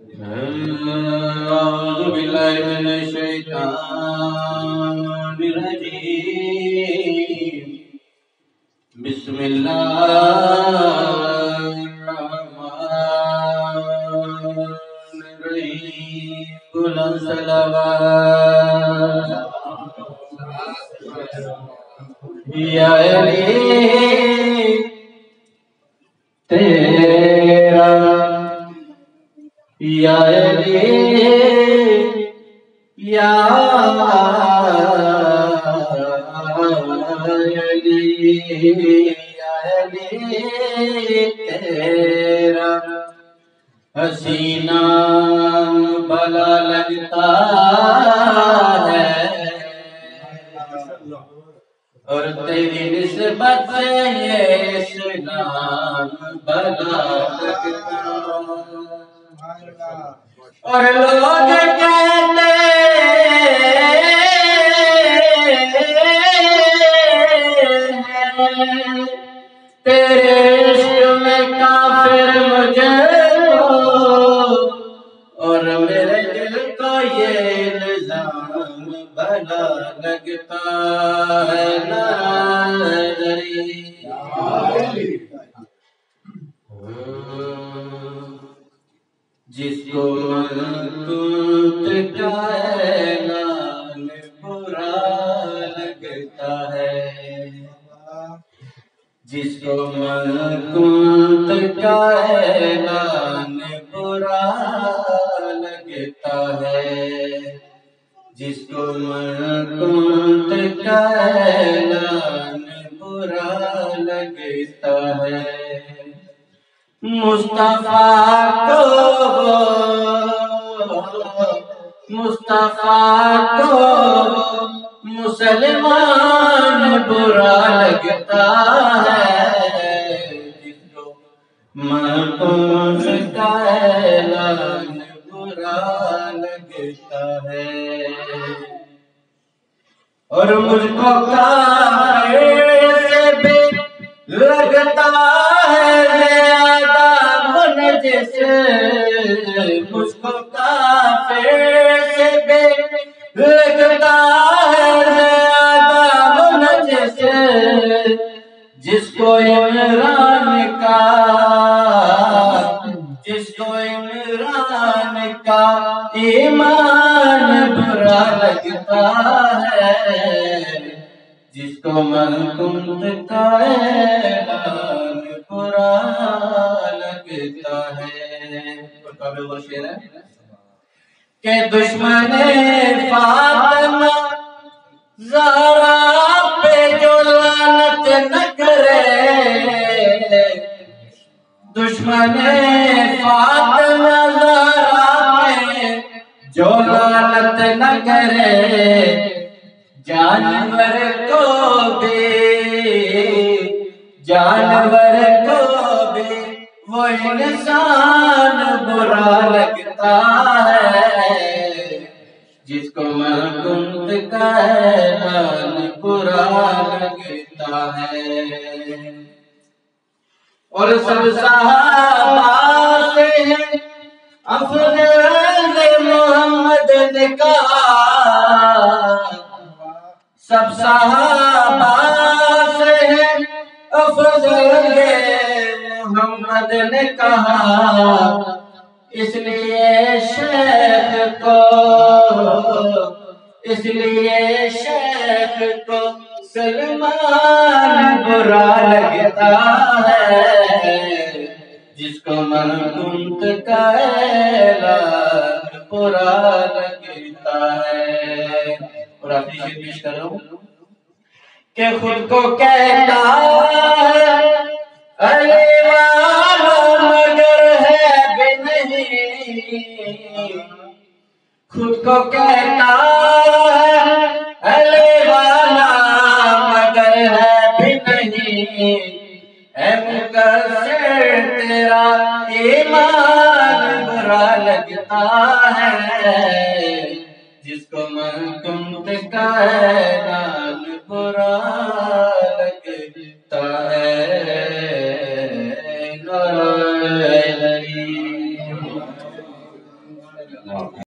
أعوذ بالله من الشيطان الرجيم بسم الله الرحمن الرحيم بلند صلوات یا علی تیرا یا علی یا علی یا علی تیرا حسینہ بھلا لگتا ہے اور تیری نسبت سے یہ اسلام بھلا لگتا اور لوگ کہتے ہیں تیرے عشق میں کافر مجھے اور میرے دل کو یہ الزام بھلا لگتا ہے ناظری جس کو منقوط کا اعلان برا لگتا ہے جس کو منقوط کا اعلان برا لگتا ہے جس کو منقوط کا اعلان برا لگتا ہے مصطفیٰ کو مسلمان برا لگتا ہے جس کو منقوط کا اعلان برا لگتا ہے اور مجھ کو کافر سے بھی لگتا ہے زیادہ منجس مجھ کو کافر سے بھی لگتا ہے زیادہ منجس جس کو عمران کا ایمان برا لگتا ہے جس کو منقوط کا اعلان برا لگتا ہے وہ شعر ہے کہ دشمن فاطمہ زہرا پہ جو لعنت نہ کرے دشمن فاطمہ زہرا پہ جو لعنت نہ کرے جانور کو بھی وہ انسان برا لگتا ہے جس کو منقوط کا اعلان برا لگتا ہے اور سب صحابہ سے افضل محمد نے کہا سب صحابہ سے افضل محمد نے کہا اس لیے شیخ کو سلمان برا لگتا ہے جس کو منقوط کا اعلان برا لگتا ہے اور آخری شعر پیش کر رہا ہوں کہ خود کو کہتا ہے علی والا مگر ہے بھی نہیں خود کو کہتا ہے علی والا مگر ہے بھی نہیں اے مقصر تیرا ایمان برا لگتا ہے جس کو منقوط کا اعلان برا لگتا ہے اللہ